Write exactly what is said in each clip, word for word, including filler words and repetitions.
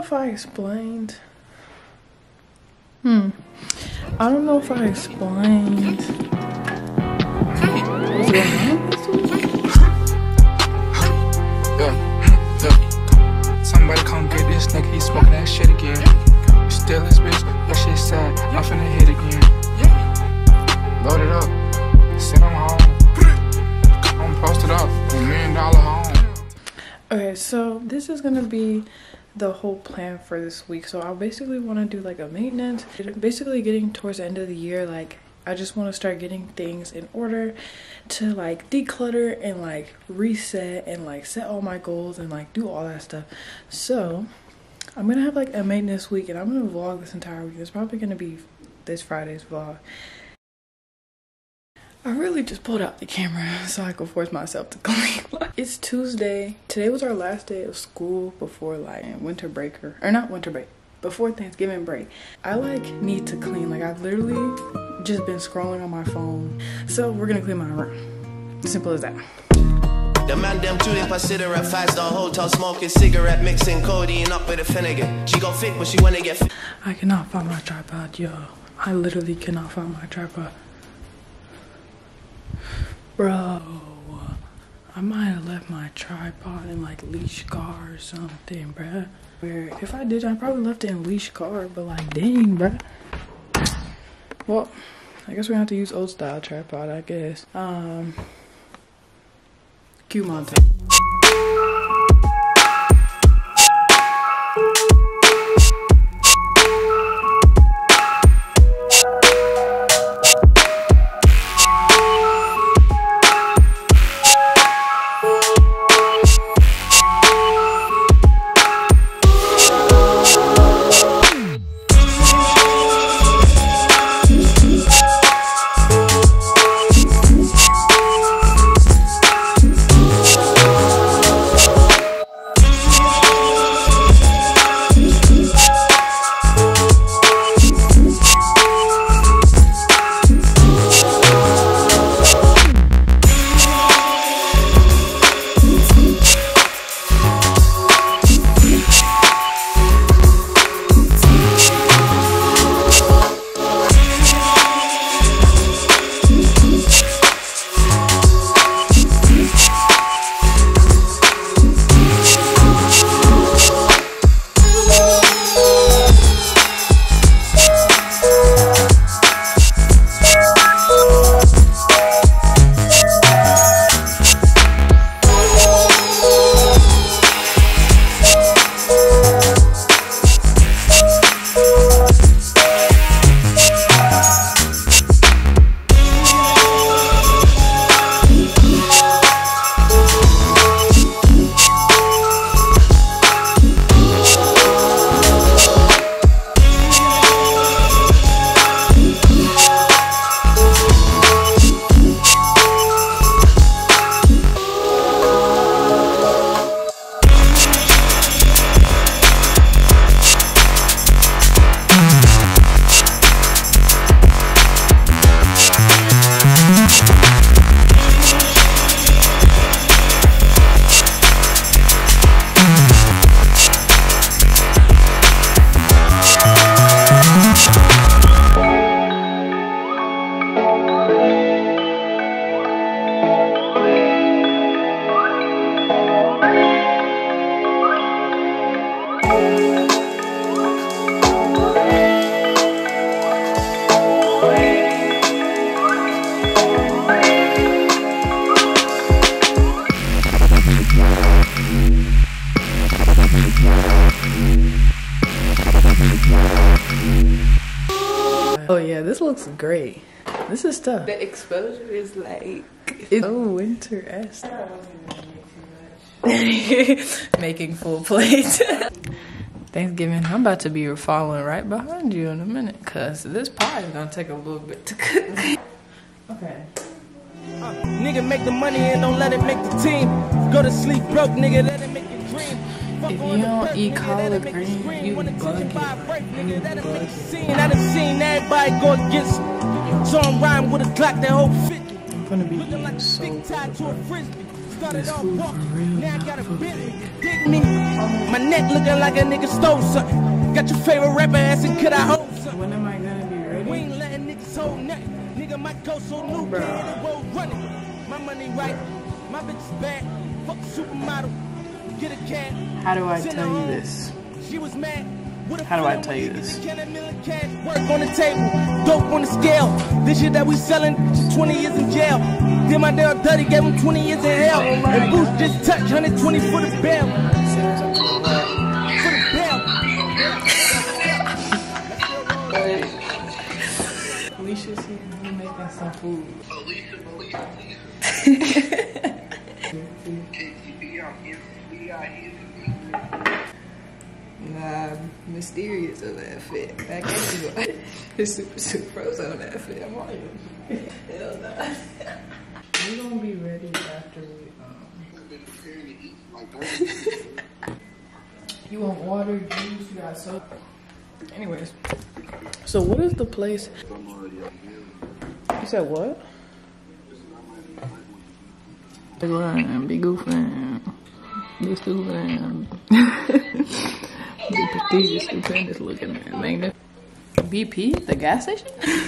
if I explained. Hmm. I don't know if I explained what's going on this week. Yeah, yeah. Somebody come get this nigga, he smoking that shit again. Still this bitch, that shit sad. I'm finna hit again. Load it up, send him home. I'm posted up, a million dollar home. Okay, so this is gonna be the whole plan for this week. So I basically want to do like a maintenance, basically getting towards the end of the year. Like I just want to start getting things in order to like declutter and like reset and like set all my goals and like do all that stuff. So I'm gonna have like a maintenance week, and I'm gonna vlog this entire week. It's probably gonna be this Friday's vlog. I really just pulled out the camera so I could force myself to clean. It's Tuesday. Today was our last day of school before like winter break, or, or not winter break, before Thanksgiving break. I like need to clean. Like I've literally just been scrolling on my phone. So we're gonna clean my room. Simple as that. The man them two in consider a five-star hotel smoking cigarette mixing codeine up with a Finnegan. She got fit but she wanna get fit. I cannot find my tripod, yo. I literally cannot find my tripod. Bro, I might have left my tripod in like leash car or something, bruh. Where if I did, I probably left it in leash car, but like dang, bruh. Well, I guess we're gonna have to use old style tripod, I guess. Um, cue montage. Oh yeah, this looks great. This is tough. The exposure is like it's so winter-esque. Making full plate. Thanksgiving, I'm about to be following right behind you in a minute, cause this pie is gonna take a little bit to cook. Okay. Uh, nigga, make the money and don't let it make the team. Go to sleep broke, nigga, let it make you dream. If you don't eat collard greens, you buggy. You buggy. I done seen everybody go against me. So I'm riding with a Glock that whole fifty. I'm gonna be eating so good. started off walking, now I got a Bentley. Dig me? My neck looking like a nigga stole something. Got your favorite rapper asking, could I hold something? When am I gonna be ready? We ain't letting niggas hold nothing. Nigga might go so new, bro. The road running. My money right, my bitch is bad. Fuck supermodel. Get a cab. How do I tell you this? She was mad. How do I tell you this? Work on the table, dope on the scale. This shit that we selling, twenty years in jail. Did my damn dirty, gave him twenty years in hell. And Boost just touched one hundred twenty for the bail. For the bail. Alicia's here, we making some food. Alicia, Alicia, K T P, I'm here. We are here. Nah, mysterious of that fit. Back at you. It's super, super frozen that fit. I'm on you. Hell nah. We're gonna be ready after we, um... I've been preparing to eat like You want water, juice, you got soap? Anyways. So what is the place? You said what? Be goofing, be goofing, be stupid. Be prestigious, stupendous looking man, ain't it? B P, the gas station?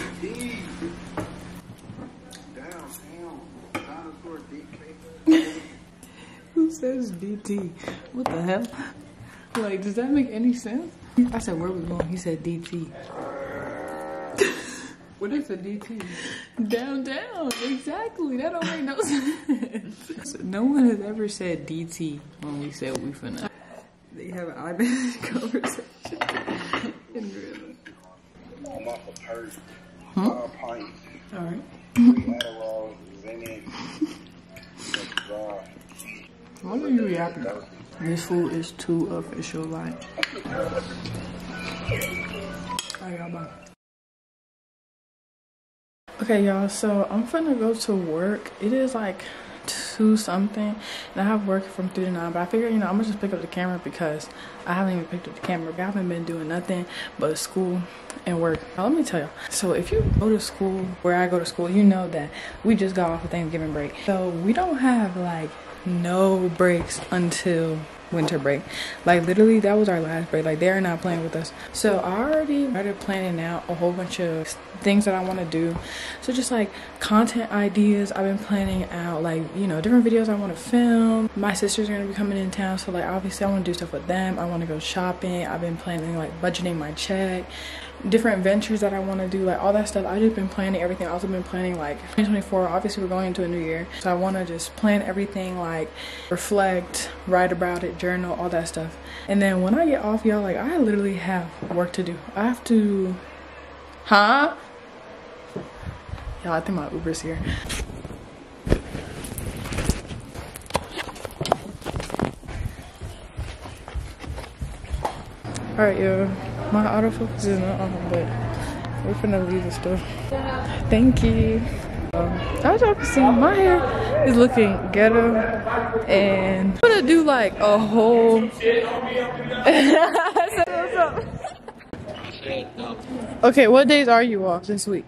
Who says D T? What the hell? Like, does that make any sense? I said, where we going? He said D T. What is a D T? Downtown, exactly. That don't make no sense. No one has ever said D T when we said we finna. They have an honest conversation. In real. I'm off a purse. Hmm? Five pints. Alright. Three Adderall, Xanax. What are you reacting to? This food is too official, like. Alright, y'all, bye. Okay, y'all, so I'm finna go to work. It is like two something, and I have work from three to nine, but I figured, you know, I'm gonna just pick up the camera because I haven't even picked up the camera. I haven't been doing nothing but school and work. Now, let me tell you, so if you go to school where I go to school, you know that we just got off of Thanksgiving break, so we don't have like no breaks until winter break. Like literally that was our last break. Like they're not playing with us. So I already started planning out a whole bunch of things that I want to do. So just like content ideas, I've been planning out like, you know, different videos I want to film. My sisters are going to be coming in town, so like obviously I want to do stuff with them. I want to go shopping. I've been planning like budgeting my check, different ventures that I want to do, like all that stuff. I've just been planning everything. I've also been planning like twenty twenty-four. Obviously we're going into a new year, so I want to just plan everything, like reflect, write about it, journal, all that stuff. And then when I get off, y'all, like I literally have work to do. I have to, huh? Y'all, I think my Uber's here. All right, yo. My autofocus is not on, but we're finna leave the store. Thank you. Um, as y'all can see, my hair is looking ghetto, and I'm gonna do like a whole. What's up? Okay, what days are you off this week?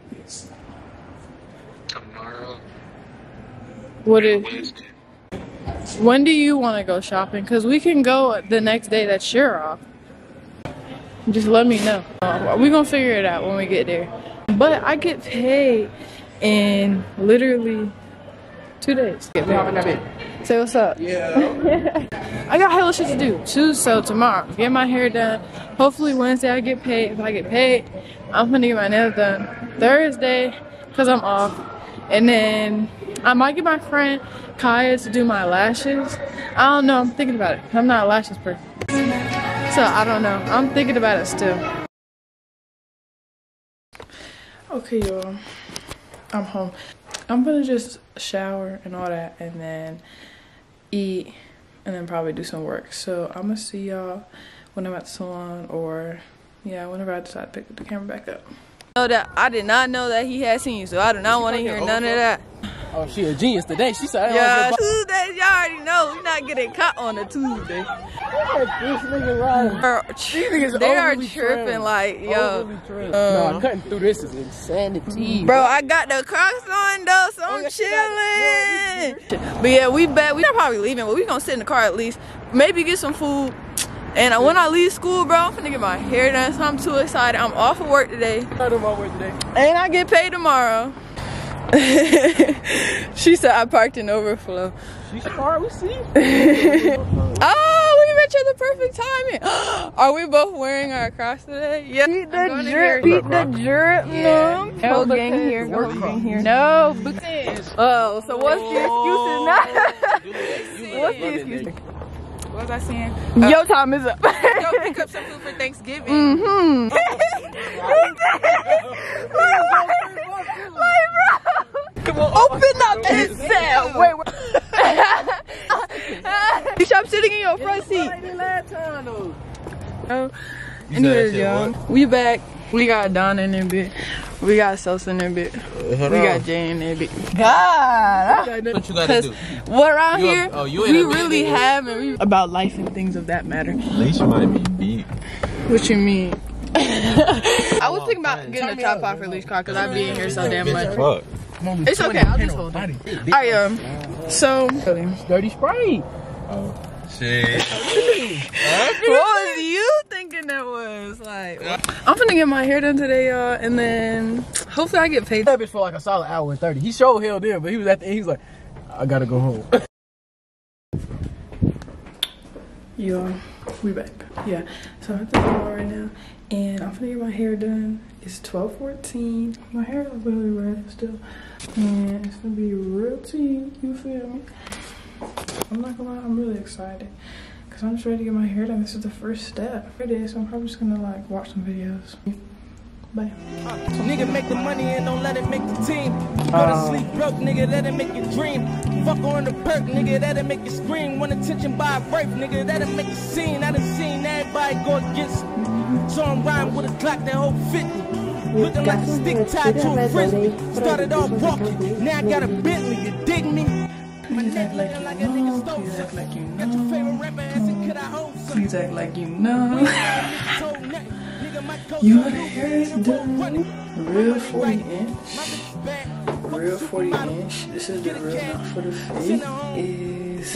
Tomorrow. What is? When do you want to go shopping? Cause we can go the next day that you're off. Just let me know. Uh, we're gonna figure it out when we get there. But I get paid in literally two days. Get paid. Say what's up. Yeah. I got hella shit to do too, so tomorrow, get my hair done. Hopefully Wednesday I get paid. If I get paid, I'm gonna get my nails done Thursday, cause I'm off. And then I might get my friend Kaya to do my lashes. I don't know, I'm thinking about it. I'm not a lashes person. So I don't know. I'm thinking about it still. Okay, y'all. I'm home. I'm gonna just shower and all that, and then eat, and then probably do some work. So I'm gonna see y'all when I'm at the salon, or yeah, whenever I decide to pick the camera back up. Know that I did not know that he had seen you, so I do not want to hear none of that. Oh, she a genius today. She said, yeah, Tuesdays, y'all already know we not getting caught on a Tuesday. This nigga right. Girl, These niggas they are overly tripping trimmed. like, yo. Uh, no, cutting through this is insanity. Bro, I got the Crocs on though, so I'm chilling. But yeah, we back. We not probably leaving, but we gonna sit in the car at least. Maybe get some food. And when I leave school, bro, I'm finna get my hair done. So I'm too excited. I'm off of work today. I do my work today. And I get paid tomorrow. She said I parked in overflow. She's smart, we see. Oh, we met you at the perfect timing. Are we both wearing our Crocs today? Yeah. Beat the drip. Beat the drip. No. Go gang here. Go gang here. No. Oh, so what's the excuse now? What's the excuse? What was I saying? Uh, Your time is up. Go pick up some food for Thanksgiving. Mm-hmm. Like, bro. Come on, open up this cell. Wait, wait. You stop sitting in your front seat. Oh, anyways, y'all, we back. We got Don in there bit. We got Sosa in there bit. We got Jay in there bit. God, what you gotta do? What around you here, a, oh, you we really have and we about life and things of that matter. Leisha might be beat. What you mean? I was thinking about getting a top off for Leash car because I be in here so damn much. Fuck. It's okay, I'll just hold it. Alright, um, so dirty spray. Oh. Shit. What was you thinking that was? Like, I'm finna get my hair done today, y'all, and then hopefully I get paid. That bitch for like a solid hour and thirty. He showed hell there, but he was at the end, he was like, I gotta go home. Y'all, we back. Yeah, so I'm at the bar right now, and I'm finna get my hair done. It's twelve fourteen. My hair is literally red still, and it's gonna be real tea. You feel me? I'm not gonna lie, I'm really excited because I'm just ready to get my hair done. This is the first step. It is, so I'm probably just gonna like watch some videos. Bye. Nigga, make the money and don't let it make the team. You go to sleep broke, nigga, let it make you dream. Fuck on the perk, nigga, that'll make you scream. Want attention by a break, nigga, that'll make you scene. I done seen everybody go against me. So I'm riding with a Glock that hold fifty. Looking like a stick tied to a frisbee. Started off walking, now I got a Bentley, you dig me? Please act like you know, please act like you know, please act like you know. You want a hair done, real forty inch, real forty inch, this is the real knot for the fade, is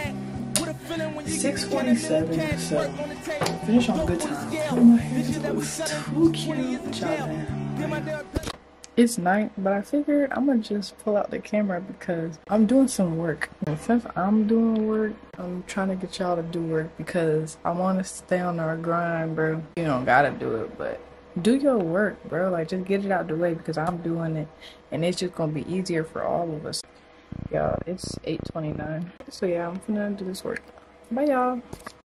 six forty-seven, so finish on good time. Oh, my hair just looks too cute, job man. It's night, but I figured I'm gonna just pull out the camera because I'm doing some work. And since I'm doing work, I'm trying to get y'all to do work because I want to stay on our grind, bro. You don't gotta do it, but do your work, bro. Like, just get it out the way because I'm doing it, and it's just gonna be easier for all of us. Y'all, it's eight twenty-nine. So yeah, I'm gonna do this work. Bye, y'all.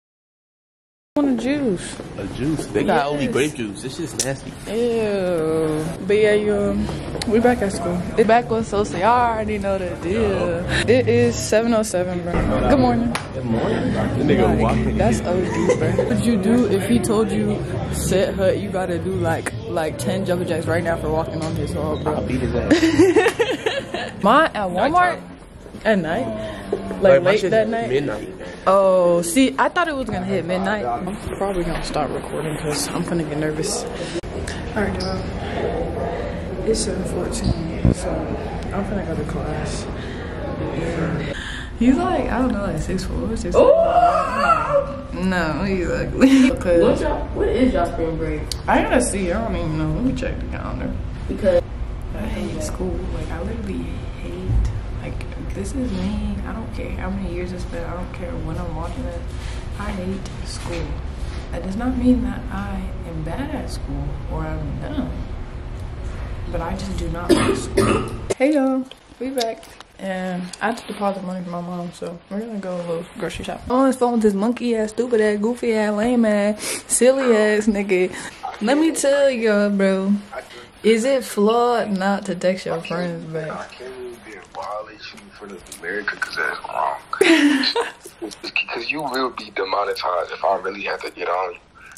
I want a juice. A juice? They got yes. only grape juice. This shit's nasty. Ew. But yeah, you, we back at school. We back with Sosa. Y'all already know the deal. It is seven oh seven, bro. Good morning. Good morning. The nigga walking. That's O D, bro. What would you do if he told you, set hut, you gotta do like like ten jumping jacks right now for walking on his hall, bro? I'll beat his ass. Mine at Walmart? At night? Like, like late that night? Midnight. Oh, see, I thought it was gonna hit midnight. I'm probably gonna stop recording because I'm gonna get nervous. Alright, y'all. It's seven fourteen, so I'm gonna go to class. And he's like, I don't know, like six four, six four. No, he's ugly. What, y'all, what is y'all spring break? I gotta see, I don't even know. Let me check the calendar. Because I hate school. Like, I literally hate, like, this is me. I don't care how many years it's been. I don't care when I'm watching it. I hate school. That does not mean that I am bad at school or I'm dumb. But I just do not like school. Hey y'all, we back. And I had to deposit money for my mom, so we're gonna go a little grocery shop. On his phone with this monkey ass, stupid ass, goofy ass, lame ass, silly ass nigga. Let me tell y'all, bro. Is it flawed not to text your friends back? I can't really be a violation for the America because that's wrong. Because you will be demonetized if I really have to get on you.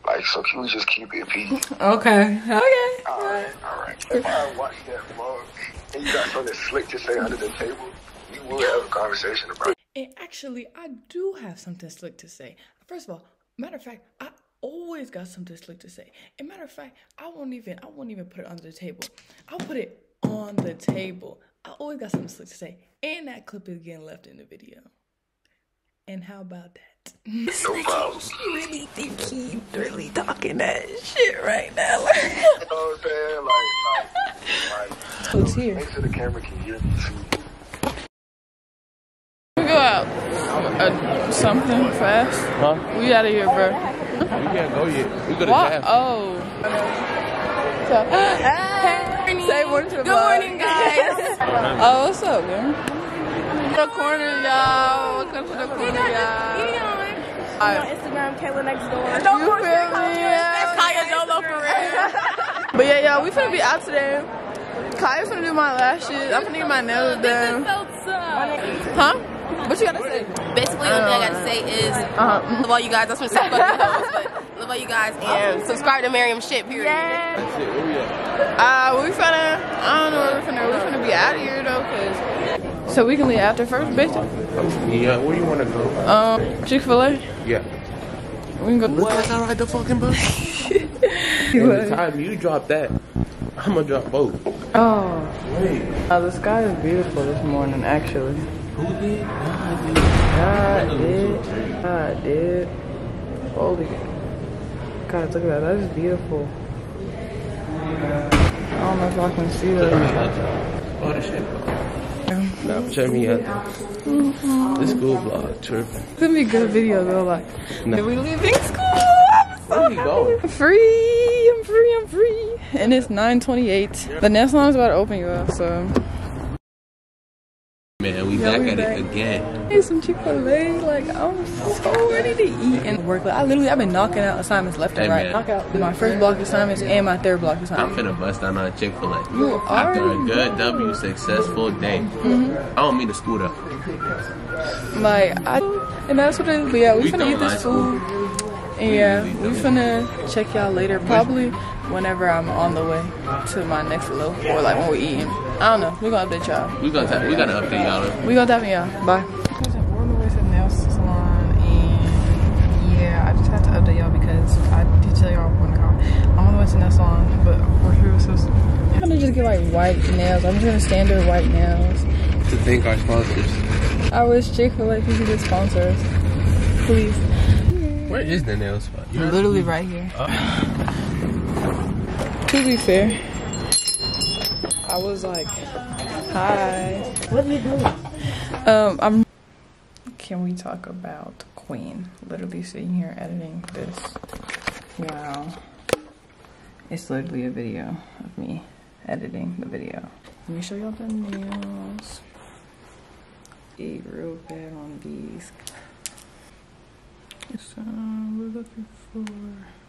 Like, so can we just keep it P G? Okay. Okay. Alright, alright. If I watch that vlog and you got something slick to say under the table, we will have a conversation about it. And actually, I do have something slick to say. First of all, matter of fact, I always got something slick to say. And matter of fact, I won't even I won't even put it under the table. I'll put it on the table. I always got something slick to say. And that clip is getting left in the video. And how about that? No problem. You really think he's really talking that shit right now? You know what I'm saying? Like, like, like. Who's here? Make sure the camera can hear me too. We go out. Uh, something fast. Huh? We out of here, bro. We can't go yet. We go to What? Jazz. Oh. So, hey. Say one to the Good morning, guys. Oh, what's up, man? The corner, y'all. Welcome to the corner, y'all. On Instagram, Kayla next door. You feel me? That's Kaya Dolo for real. But yeah, y'all, we finna be out today. Kaya's finna do my lashes. I'm finna get my nails done. Huh? What you gotta say? Basically, the only thing I gotta say is, Uh-huh. love all you guys. That's what it's fucking hoes, but love all you guys and subscribe to Mariam shit. Period. That's it. Where we at? Uh, we finna, I don't know where we finna, we finna be out of here though, cause. So we can leave after first, basically? Yeah, where you wanna go? Um, Chick-fil-A? Yeah. We can go. Look as I ride the fucking bus. And the time you drop that, I'm gonna drop both. Oh. Wait. Uh, the sky is beautiful this morning, actually. Who did? God did. God did. Holy. God, look at that. That is beautiful. I don't know if I can see that. Oh, the shit. Nah, check me out. This school vlog tripping. It's gonna be a good video though, like, Nah. did we leaving school? I'm so Where we going? I'm free, I'm free, I'm free. And it's nine twenty-eight. The next line is about to open, you all, so. Man, we Yeah, back we at back. it again. Hey, some Chick-fil-A, like, I'm so ready to eat and work. Like, I literally, I've been knocking out assignments left and Hey, right. man. Knock out my first block assignments and my third block I'm assignment. finna bust down on Chick-fil-A. You are. After a good W, successful day. Mm-hmm. I don't mean to scoot up. Like, I, and that's what it is. But yeah, we, We finna don't eat this like food. And yeah, we finna check y'all later. Probably whenever I'm on the way to my next low or like when we're eating. I don't know. We're gonna update y'all. We gonna ta- we gotta update y'all. We gonna tap me y'all. Bye. We're on the way to the nail salon, and yeah, I just had to update y'all because I did tell y'all one call. I'm on the way to the nail salon, but we're here with sis. I'm gonna just get like white nails. I'm just gonna standard white nails. To thank our sponsors. I wish Chick-fil-A if you could just sponsor us, please. Where is the nail spot? You know? Literally right here. Oh. To be fair, I was like, hi. What are you doing? Um, I'm. Can we talk about Queen? Literally sitting here editing this. Wow. It's literally a video of me editing the video. Let me show y'all the nails. Eat real bad on these. So we're looking for